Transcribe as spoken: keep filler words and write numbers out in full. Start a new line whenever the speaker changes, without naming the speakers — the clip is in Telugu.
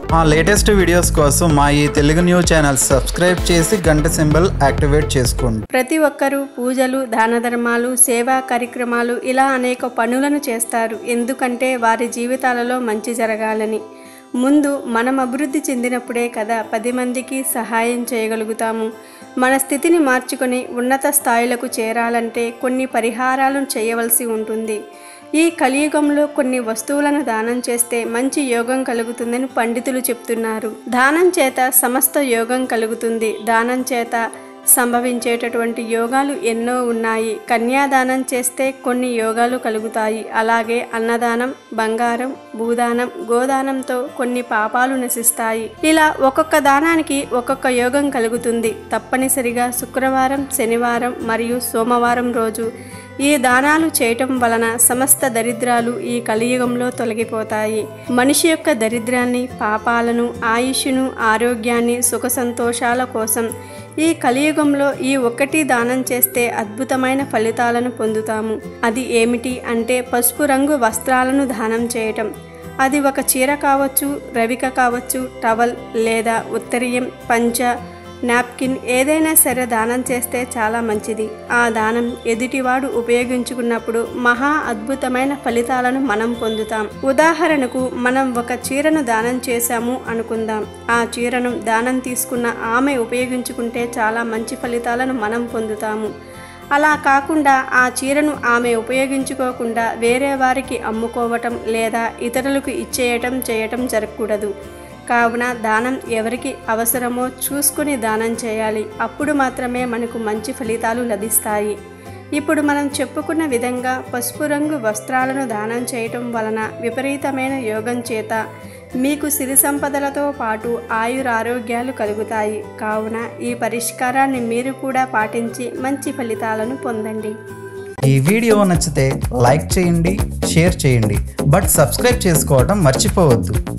మా లేటెస్ట్ వీడియోస్ కోసం మా ఈ తెలుగు న్యూస్ ఛానల్ సబ్స్క్రైబ్ చేసి గంట సింబల్ యాక్టివేట్ చేసుకోండి.
ప్రతి ఒక్కరూ పూజలు, దాన ధర్మాలు, సేవా కార్యక్రమాలు ఇలా అనేక పనులను చేస్తారు. ఎందుకంటే వారి జీవితాలలో మంచి జరగాలని. ముందు మనం అభివృద్ధి చెందినప్పుడే కదా పది మందికి సహాయం చేయగలుగుతాము. మన స్థితిని మార్చుకొని ఉన్నత స్థాయిలకు చేరాలంటే కొన్ని పరిహారాలను చేయవలసి ఉంటుంది. ఈ కలియుగంలో కొన్ని వస్తువులను దానం చేస్తే మంచి యోగం కలుగుతుందని పండితులు చెప్తున్నారు. దానం చేత సమస్త యోగం కలుగుతుంది. దానం చేత సంభవించేటటువంటి యోగాలు ఎన్నో ఉన్నాయి. కన్యాదానం చేస్తే కొన్ని యోగాలు కలుగుతాయి. అలాగే అన్నదానం, బంగారం, భూదానం, గోదానంతో కొన్ని పాపాలు నశిస్తాయి. ఇలా ఒక్కొక్క దానానికి ఒక్కొక్క యోగం కలుగుతుంది. తప్పనిసరిగా శుక్రవారం, శనివారం మరియు సోమవారం రోజు ఈ దానాలు చేయటం వలన సమస్త దరిద్రాలు ఈ కలియుగంలో తొలగిపోతాయి. మనిషి యొక్క దరిద్రాన్ని, పాపాలను, ఆయుష్ను, ఆరోగ్యాన్ని, సుఖ సంతోషాల కోసం ఈ కలియుగంలో ఈ ఒక్కటి దానం చేస్తే అద్భుతమైన ఫలితాలను పొందుతాము. అది ఏమిటి అంటే పసుపు రంగు వస్త్రాలను దానం చేయటం. అది ఒక చీర కావచ్చు, రవిక కావచ్చు, టవల్ లేదా ఉత్తరీయం, పంచ, నాప్కిన్ ఏదైనా సరే దానం చేస్తే చాలా మంచిది. ఆ దానం ఎదుటివాడు ఉపయోగించుకున్నప్పుడు మహా అద్భుతమైన ఫలితాలను మనం పొందుతాం. ఉదాహరణకు మనం ఒక చీరను దానం చేశాము అనుకుందాం. ఆ చీరను దానం తీసుకున్న ఆమె ఉపయోగించుకుంటే చాలా మంచి ఫలితాలను మనం పొందుతాము. అలా కాకుండా ఆ చీరను ఆమె ఉపయోగించుకోకుండా వేరే వారికి అమ్ముకోవటం లేదా ఇతరులకు ఇచ్చేయటం చేయటం జరగకూడదు. కావున దానం ఎవరికి అవసరమో చూసుకుని దానం చేయాలి. అప్పుడు మాత్రమే మనకు మంచి ఫలితాలు లభిస్తాయి. ఇప్పుడు మనం చెప్పుకున్న విధంగా పసుపు రంగు వస్త్రాలను దానం చేయటం వలన విపరీతమైన యోగం చేత మీకు సిరి సంపదలతో పాటు ఆయురారోగ్యాలు కలుగుతాయి. కావున ఈ పరిష్కారాన్ని మీరు కూడా పాటించి మంచి ఫలితాలను పొందండి.
ఈ వీడియో నచ్చితే లైక్ చేయండి, షేర్ చేయండి, బట్ సబ్స్క్రైబ్ చేసుకోవడం మర్చిపోవద్దు.